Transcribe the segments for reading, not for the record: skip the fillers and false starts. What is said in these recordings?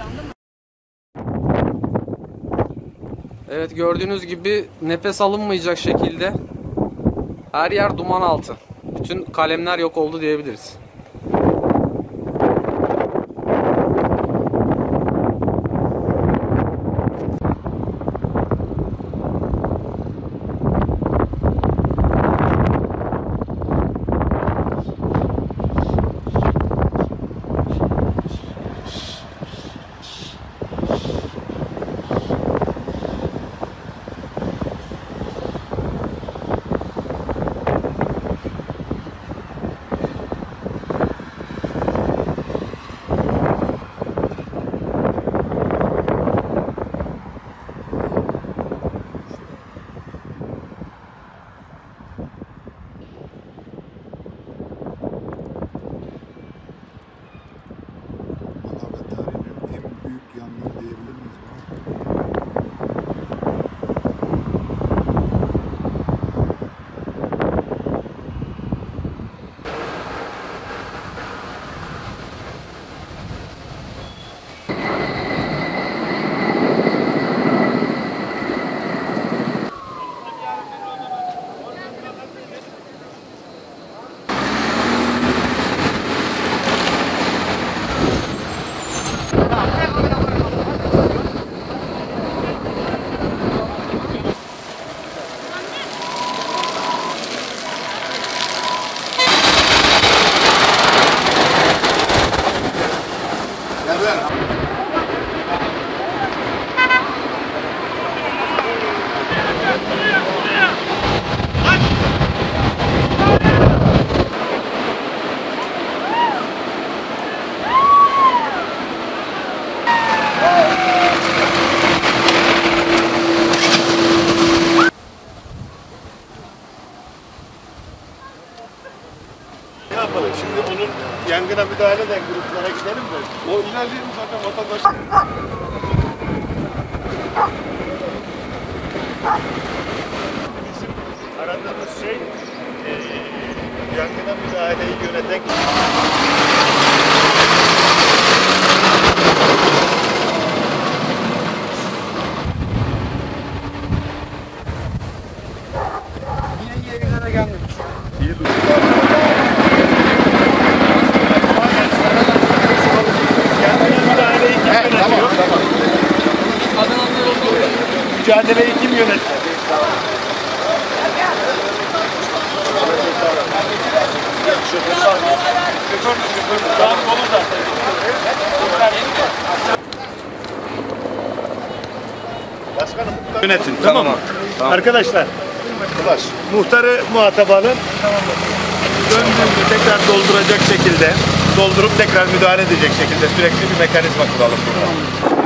Evet, gördüğünüz gibi nefes alınmayacak şekilde her yer duman altı. Bütün kalemler yok oldu diyebiliriz. Şimdi onun yangına müdahale eden gruplara gidelim de. O ilerleyelim zaten vatandaş. Bizim aradığımız şey yangına müdahaleyi yöneten yine yerine gelmemiş. İyi dur. Mücadeleyi kim yönetti? Başkanım yönetin, tamam mı? Tamam. Arkadaşlar, muhtarı muhatap alın. Döndüğünde tekrar dolduracak şekilde, doldurup tekrar müdahale edecek şekilde sürekli bir mekanizma kuralım burada.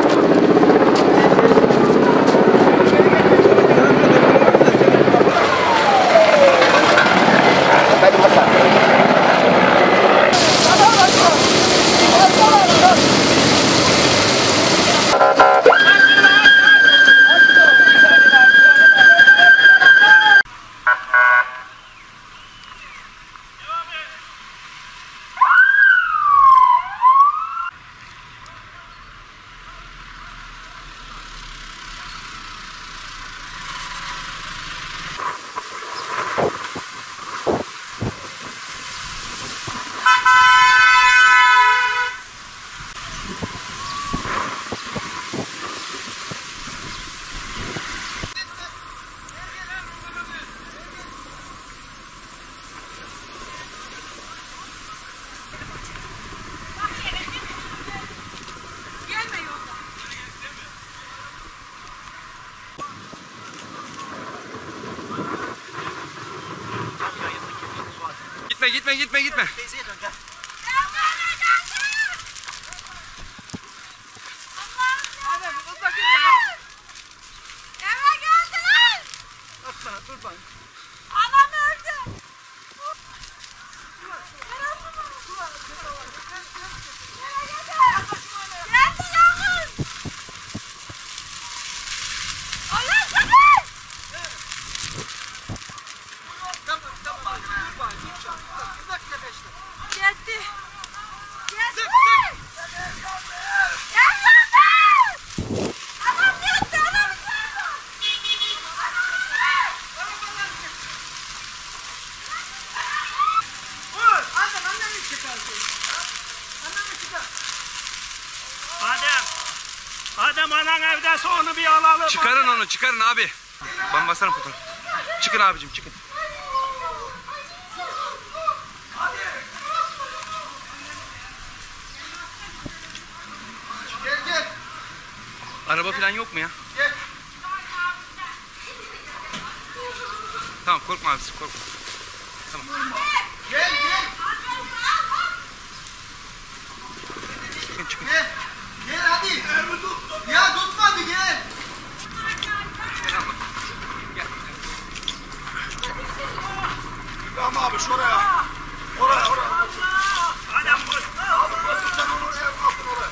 Gitme. Anam öldü. Geldi yangın. Allah sakın. Tamam. Adem anan evdeyse onu bir alalım. Çıkarın onu, çıkarın abi. Ben basarım fotoğraf. Çıkın abicim, çıkın. Gel. Araba falan yok mu ya? Gel. Tamam, korkma abisi, korkma. Tamam. Gel. Çıkın, çıkın. Gel hadi. Ya tutmadı gel. Tamam abi şuraya. Oraya. Adem koş. Abi koş sen onu oraya kalkın oraya.